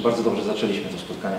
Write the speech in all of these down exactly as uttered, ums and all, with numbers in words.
bardzo dobrze zaczęliśmy to spotkanie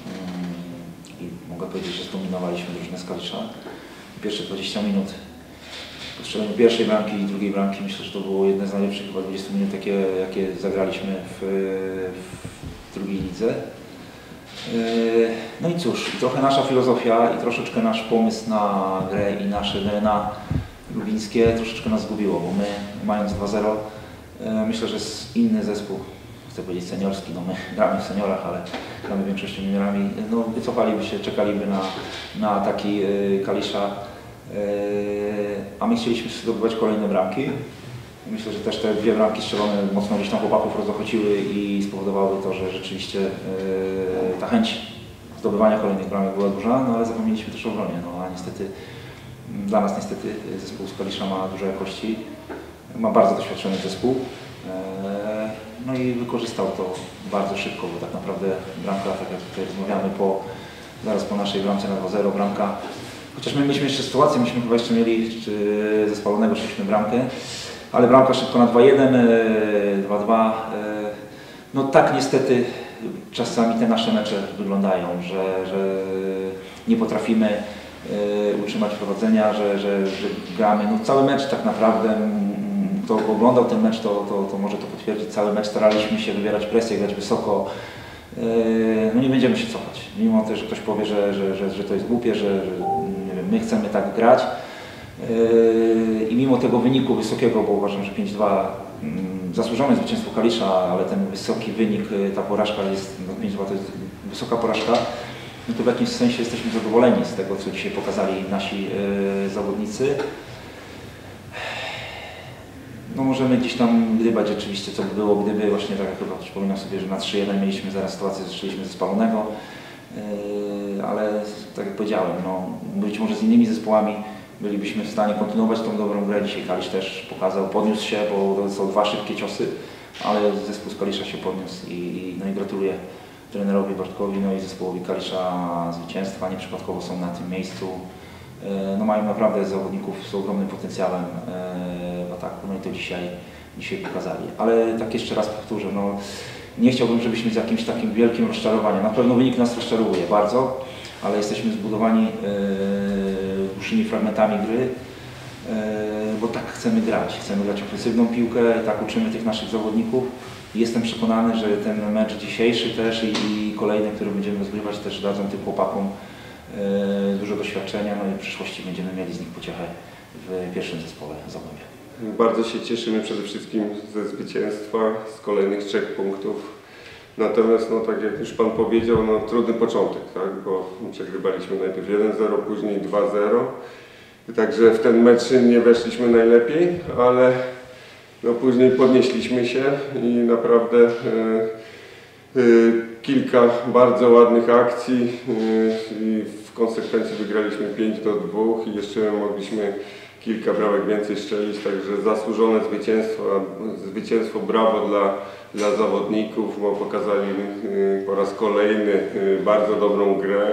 i mogę powiedzieć, że zdominowaliśmy drużynę z Kalisza. Pierwsze dwadzieścia minut po strzeleniu pierwszej bramki i drugiej bramki myślę, że to było jedne z najlepszych chyba dwudziestu minut, jakie, jakie zagraliśmy w, w drugiej lidze. No i cóż, trochę nasza filozofia i troszeczkę nasz pomysł na grę i nasze D N A lubińskie troszeczkę nas zgubiło, bo my mając dwa zero, myślę, że jest inny zespół, chcę powiedzieć seniorski, no my gramy w seniorach, ale gramy większością juniorami, no wycofaliby się, czekaliby na, na taki Kalisza, a my chcieliśmy zdobywać kolejne bramki. Myślę, że też te dwie bramki strzelone mocno gdzieś tam chłopaków rozochociły i spowodowały to, że rzeczywiście yy, ta chęć zdobywania kolejnych bramek była duża, no ale zapomnieliśmy też o obronie. No a niestety, dla nas niestety zespół z Kalisza ma duże jakości, ma bardzo doświadczony zespół, yy, no i wykorzystał to bardzo szybko, bo tak naprawdę bramka, tak jak tutaj rozmawiamy, po, zaraz po naszej bramce na dwa zero bramka, chociaż my mieliśmy jeszcze sytuację, myśmy chyba jeszcze mieli czy ze spalonego szliśmy bramkę, ale bramka szybko na dwa jeden, dwa dwa. No tak niestety czasami te nasze mecze wyglądają, że, że nie potrafimy utrzymać prowadzenia, że, że, że gramy. No cały mecz tak naprawdę, kto oglądał ten mecz, to, to, to może to potwierdzić. Cały mecz staraliśmy się wywierać presję, grać wysoko. No nie będziemy się cofać. Mimo też, że ktoś powie, że, że, że, że to jest głupie, że, że nie wiem, my chcemy tak grać. I mimo tego wyniku wysokiego, bo uważam, że pięć dwa zasłużone zwycięstwo Kalisza, ale ten wysoki wynik, ta porażka jest, no pięć dwa to jest wysoka porażka, no to w jakimś sensie jesteśmy zadowoleni z tego, co dzisiaj pokazali nasi yy, zawodnicy. No możemy gdzieś tam gdybać rzeczywiście, co by było, gdyby właśnie, tak jak chyba przypominam sobie, że na trzy jeden mieliśmy zaraz sytuację, zaczęliśmy ze spalonego, yy, ale tak jak powiedziałem, no, być może z innymi zespołami bylibyśmy w stanie kontynuować tą dobrą grę. Dzisiaj Kalisz też pokazał, podniósł się, bo to są dwa szybkie ciosy, ale zespół z Kalisza się podniósł i, no i gratuluję trenerowi Bartkowi, no i zespołowi Kalisza zwycięstwa. Nieprzypadkowo są na tym miejscu. No mają naprawdę zawodników z ogromnym potencjałem w ataku, no i to dzisiaj, dzisiaj pokazali. Ale tak jeszcze raz powtórzę, no, nie chciałbym, żebyśmy z jakimś takim wielkim rozczarowaniem, na pewno wynik nas rozczarowuje bardzo, ale jesteśmy zbudowani dłuższymi fragmentami gry, bo tak chcemy grać. Chcemy grać ofensywną piłkę, tak uczymy tych naszych zawodników. Jestem przekonany, że ten mecz dzisiejszy też i, i kolejny, który będziemy rozgrywać, też dadzą tym chłopakom dużo doświadczenia, no i w przyszłości będziemy mieli z nich pociechę w pierwszym zespole Zagłębia. Bardzo się cieszymy przede wszystkim ze zwycięstwa, z kolejnych trzech punktów. Natomiast, no, tak jak już Pan powiedział, no, trudny początek, tak? Bo przegrywaliśmy najpierw jeden zero, później dwa zero. Także w ten mecz nie weszliśmy najlepiej, ale no, później podnieśliśmy się i naprawdę e, e, kilka bardzo ładnych akcji e, i w konsekwencji wygraliśmy pięć do dwóch i jeszcze mogliśmy kilka bramek więcej strzelić, także zasłużone zwycięstwo, zwycięstwo brawo dla, dla zawodników, bo pokazali po raz kolejny bardzo dobrą grę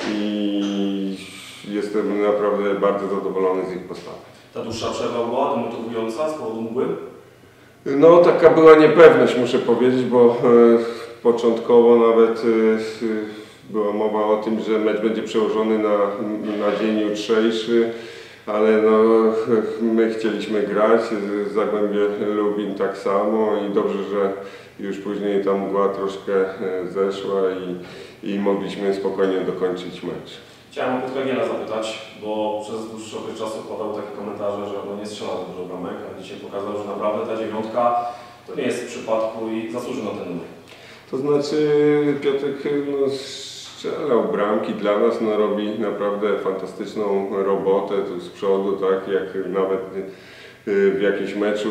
i jestem naprawdę bardzo zadowolony z ich postawy. Ta dłuższa przerwa była demotywująca z powodu mgły? No taka była niepewność, muszę powiedzieć, bo początkowo nawet była mowa o tym, że mecz będzie przełożony na, na dzień jutrzejszy. Ale no, my chcieliśmy grać, Zagłębie Lubin tak samo i dobrze, że już później ta mgła troszkę zeszła i, i mogliśmy spokojnie dokończyć mecz. Chciałem o Piotra zapytać, bo przez dłuższy okres czasu padały takie komentarze, że no nie strzela dużo bramek, a dzisiaj pokazał, że naprawdę ta dziewiątka to nie jest w przypadku i zasłużył na ten numer. To znaczy Piotrek no, strzelał bramki dla nas, no, robi naprawdę fantastyczną robotę tu z przodu, tak jak nawet w jakimś meczu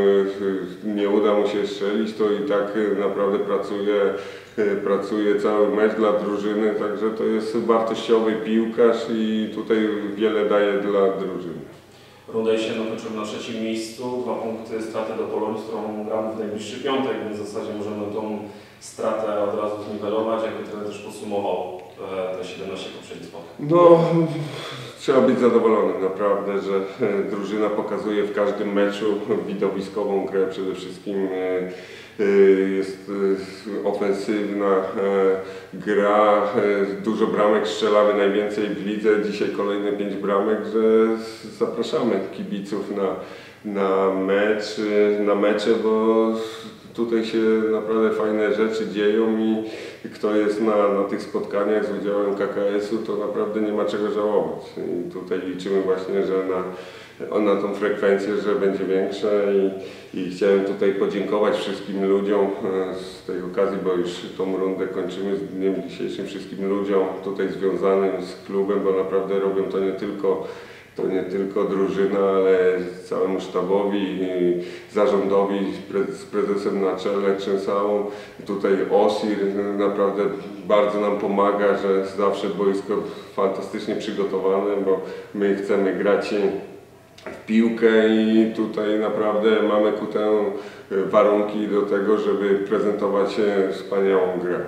nie uda mu się strzelić, to i tak naprawdę pracuje, pracuje cały mecz dla drużyny, także to jest wartościowy piłkarz i tutaj wiele daje dla drużyny. Runda jesienna kończymy na trzecim miejscu, dwa punkty straty do Polonii, z którą gramy w najbliższy piątek, więc w zasadzie możemy tą stratę od razu zniwelować, jakby trener też podsumował te siedemnaście poprzednich spotkań. No, Trzeba być zadowolonym naprawdę, że drużyna pokazuje w każdym meczu widowiskową grę przede wszystkim. Jest ofensywna gra, dużo bramek strzelamy, najwięcej w lidze, dzisiaj kolejne pięć bramek, że zapraszamy kibiców na, na mecz, na mecze, bo tutaj się naprawdę fajne rzeczy dzieją i kto jest na, na tych spotkaniach z udziałem K K S-u, to naprawdę nie ma czego żałować. I tutaj liczymy właśnie, że na, na tą frekwencję, że będzie większa i, i chciałem tutaj podziękować wszystkim ludziom z tej okazji, bo już tą rundę kończymy z dniem dzisiejszym, wszystkim ludziom tutaj związanym z klubem, bo naprawdę robią to nie tylko To nie tylko drużyna, ale całemu sztabowi, zarządowi z prezesem na czele, Trzęsałą. Tutaj Osir naprawdę bardzo nam pomaga, że zawsze boisko fantastycznie przygotowane, bo my chcemy grać w piłkę i tutaj naprawdę mamy ku temu warunki do tego, żeby prezentować wspaniałą grę.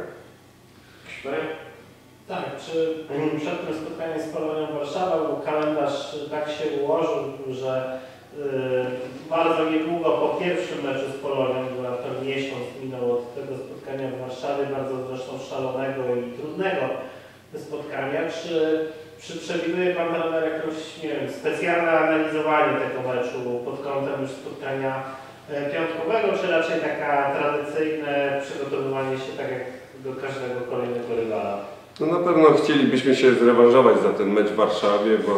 Tak, czy przed tym spotkaniem z Polonią Warszawa kalendarz tak się ułożył, że y, bardzo niedługo po pierwszym meczu z Polonią, bo to miesiąc minął od tego spotkania w Warszawie, bardzo zresztą szalonego i trudnego spotkania. Czy, czy przewiduje Pan trener jakąś, nie wiem, specjalne analizowanie tego meczu pod kątem już spotkania piątkowego, czy raczej taka tradycyjne przygotowywanie się tak jak do każdego kolejnego rywala? No na pewno chcielibyśmy się zrewanżować za ten mecz w Warszawie, bo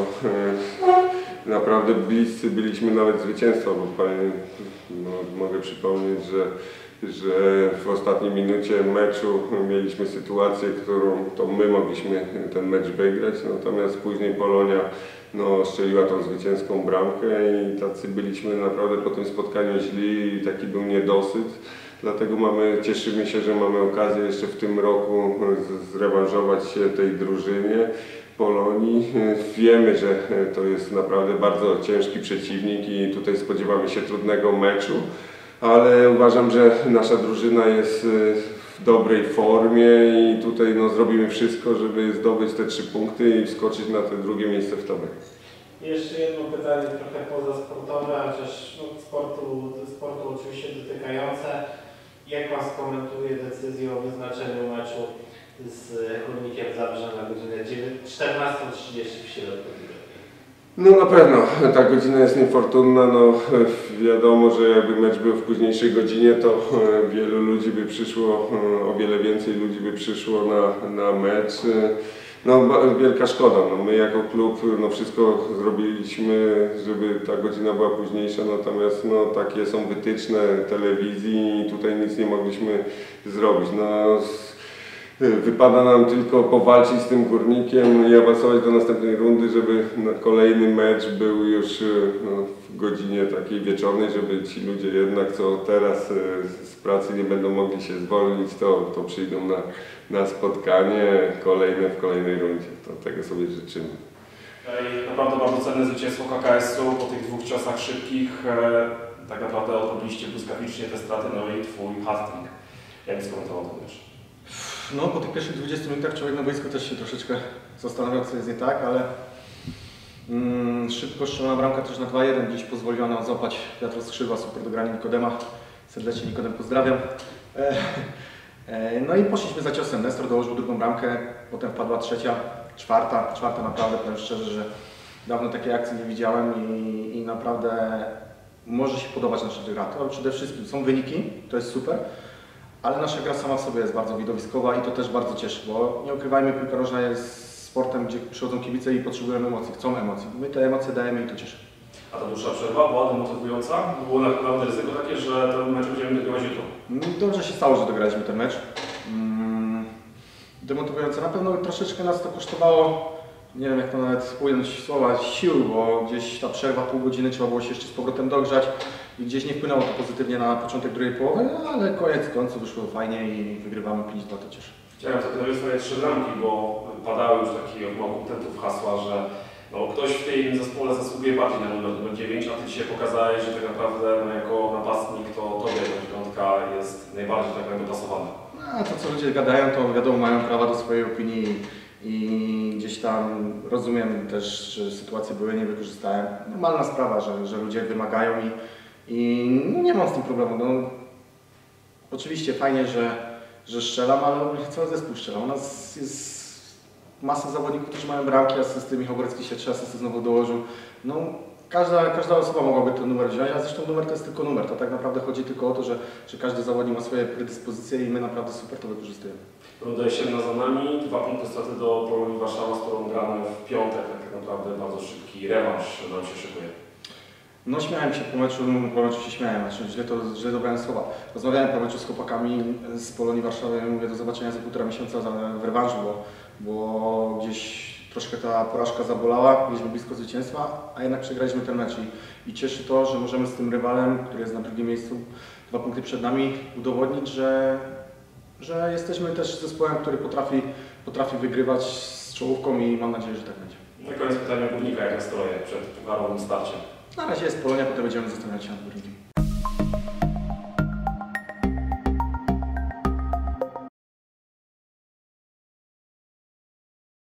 e, naprawdę bliscy byliśmy nawet zwycięstwa, bo panie, no, mogę przypomnieć, że, że w ostatniej minucie meczu mieliśmy sytuację, którą to my mogliśmy ten mecz wygrać, natomiast później Polonia no, strzeliła tą zwycięską bramkę i tacy byliśmy naprawdę po tym spotkaniu źli i taki był niedosyt. Dlatego mamy, cieszymy się, że mamy okazję jeszcze w tym roku zrewanżować się tej drużynie Polonii. Wiemy, że to jest naprawdę bardzo ciężki przeciwnik i tutaj spodziewamy się trudnego meczu, ale uważam, że nasza drużyna jest w dobrej formie i tutaj no, zrobimy wszystko, żeby zdobyć te trzy punkty i wskoczyć na te drugie miejsce w tabeli. Jeszcze jedno pytanie trochę pozasportowe, chociaż no, sportu, sportu oczywiście dotykające. Jak Pan skomentuje decyzję o wyznaczeniu meczu z Górnikiem Zabrze na godzinę czternastą trzydzieści w środku? No na pewno, ta godzina jest niefortunna, no wiadomo, że jakby mecz był w późniejszej godzinie, to wielu ludzi by przyszło, o wiele więcej ludzi by przyszło na, na mecz. No wielka szkoda, no, my jako klub no, wszystko zrobiliśmy, żeby ta godzina była późniejsza, natomiast no, takie są wytyczne telewizji i tutaj nic nie mogliśmy zrobić. No, wypada nam tylko powalczyć z tym Górnikiem i awansować do następnej rundy, żeby no, kolejny mecz był już no, w godzinie takiej wieczornej, żeby ci ludzie jednak, co teraz z pracy nie będą mogli się zwolnić, to, to przyjdą na, na spotkanie kolejne w kolejnej rundzie. To tego sobie życzymy. I naprawdę bardzo cenne zwycięstwo K K S-u po tych dwóch ciosach szybkich. Tak naprawdę odrobiliście błyskawicznie te straty, no i Twój hat-trick. Jak byś skomentował ten mecz? No, po tych pierwszych dwudziestu minutach człowiek na boisku też się troszeczkę zastanawiał, co jest nie tak, ale mm, szybko strzelona bramka też na dwa jeden dziś pozwoliła nam złapać wiatr z skrzydła, super dogranie Nikodema. Serdecznie Nikodem pozdrawiam. E, e, no i poszliśmy za ciosem. Nestor dołożył drugą bramkę, potem wpadła trzecia, czwarta. Czwarta naprawdę, powiem szczerze, że dawno takiej akcji nie widziałem i, i naprawdę może się podobać nasza gra. To przede wszystkim są wyniki, to jest super. Ale nasza gra sama w sobie jest bardzo widowiskowa i to też bardzo cieszy, bo nie ukrywajmy, piłka nożna jest sportem, gdzie przychodzą kibice i potrzebujemy emocji, chcą emocji. My te emocje dajemy i to cieszy. A ta dłuższa przerwa była demotywująca? Było naprawdę ryzyko takie, że ten mecz będziemy dogrywać jutro? Dobrze się stało, że dograliśmy ten mecz. Demotywujące. Na pewno troszeczkę nas to kosztowało, nie wiem jak to nawet ująć słowa, sił, bo gdzieś ta przerwa pół godziny trzeba było się jeszcze z powrotem dogrzać. I gdzieś nie wpłynęło to pozytywnie na początek drugiej połowy, no, ale koniec końców wyszło fajnie i wygrywamy pięć dwa, to cieszę. Chciałem zapytać o swoje trzy bramki, bo padały już takie od konkurentów hasła, że no, ktoś w tym zespole zasługuje bardziej na numer dziewięć, a Ty dzisiaj pokazałeś, że tak naprawdę no, jako napastnik to Tobie ta piątka jest najbardziej tak jakby pasowana. A to co ludzie gadają, to wiadomo, mają prawa do swojej opinii. i gdzieś tam rozumiem też, że sytuacje były, nie wykorzystałem. Normalna sprawa, że, że ludzie wymagają i, i no nie mam z tym problemu. No, oczywiście fajnie, że, że strzelam, ale cały zespół strzela. U nas jest masa zawodników, którzy mają bramki, asysty. Michał Borecki się trzy asysty znowu dołożył. No, każda, każda osoba mogłaby ten numer wziąć, a zresztą numer to jest tylko numer. To tak naprawdę chodzi tylko o to, że, że każdy zawodnik ma swoje predyspozycje i my naprawdę super to wykorzystujemy. Runda jesienna za nami, dwa punkty straty do Polonii Warszawa, z którą gramy w piątek, tak naprawdę bardzo szybki rewanż nam się szykuje. No śmiałem się po meczu, po meczu się śmiałem, znaczy źle, to, źle dobrałem słowa. Rozmawiałem po meczu z chłopakami z Polonii Warszawy i mówię do zobaczenia za półtora miesiąca za, w rewanżu, bo, bo gdzieś troszkę ta porażka zabolała, byliśmy blisko zwycięstwa, a jednak przegraliśmy ten mecz i, i cieszy to, że możemy z tym rywalem, który jest na drugim miejscu, dwa punkty przed nami, udowodnić, że, że jesteśmy też zespołem, który potrafi, potrafi wygrywać z czołówką i mam nadzieję, że tak będzie. Na koniec pytanie o Górnika, jak nastroje przed pucharowym starciem. Na razie jest Polonia, potem będziemy zastanawiać się nad Górnikiem.